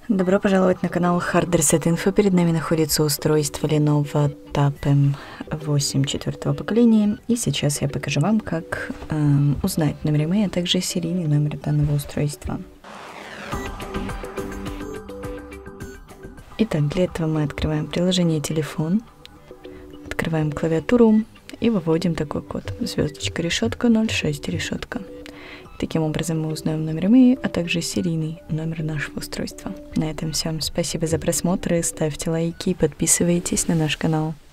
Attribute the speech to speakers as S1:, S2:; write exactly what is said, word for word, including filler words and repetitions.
S1: Добро пожаловать на канал Hard Reset Info. Перед нами находится устройство Lenovo Tab эм восемь четвертого поколения. И сейчас я покажу вам, как э, узнать номер имей, а также серийный номер данного устройства. Итак, для этого мы открываем приложение «Телефон», открываем клавиатуру и выводим такой код: звездочка, решетка, ноль шесть, решетка. Таким образом мы узнаем номер имей, а также серийный номер нашего устройства. На этом все. Спасибо за просмотр, ставьте лайки и подписывайтесь на наш канал.